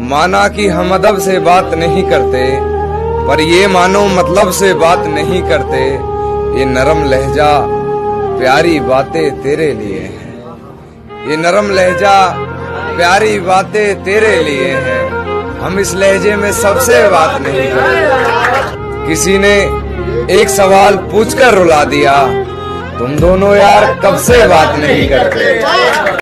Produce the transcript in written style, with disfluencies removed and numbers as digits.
माना कि हम अदब से बात नहीं करते, पर ये मानो मतलब से बात नहीं करते। ये नरम लहजा प्यारी बातें तेरे लिए हैं, ये नरम लहजा प्यारी बातें तेरे लिए हैं। हम इस लहजे में सबसे बात नहीं करते। किसी ने एक सवाल पूछकर रुला दिया, तुम दोनों यार कब से बात नहीं करते।